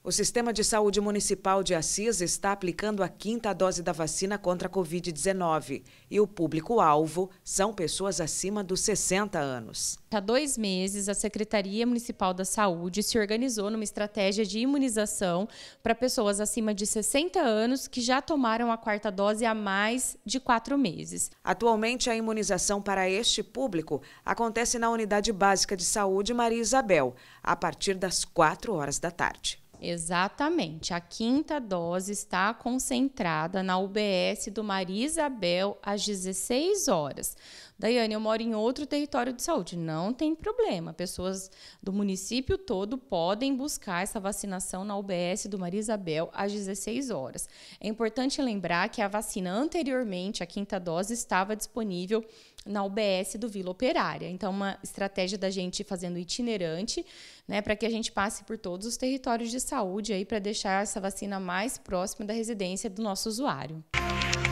O Sistema de Saúde Municipal de Assis está aplicando a 5ª dose da vacina contra a Covid-19 e o público-alvo são pessoas acima dos 60 anos. Há 2 meses, a Secretaria Municipal da Saúde se organizou numa estratégia de imunização para pessoas acima de 60 anos que já tomaram a 4ª dose há mais de 4 meses. Atualmente, a imunização para este público acontece na Unidade Básica de Saúde Maria Isabel, a partir das 4 horas da tarde. Exatamente. A 5ª dose está concentrada na UBS do Maria Isabel às 16 horas. Daiane, eu moro em outro território de saúde. Não tem problema. Pessoas do município todo podem buscar essa vacinação na UBS do Maria Isabel às 16 horas. É importante lembrar que a vacina anteriormente, a 5ª dose, estava disponível na UBS do Vila Operária. Então, uma estratégia da gente fazendo itinerante, né, para que a gente passe por todos os territórios de saúde aí para deixar essa vacina mais próxima da residência do nosso usuário.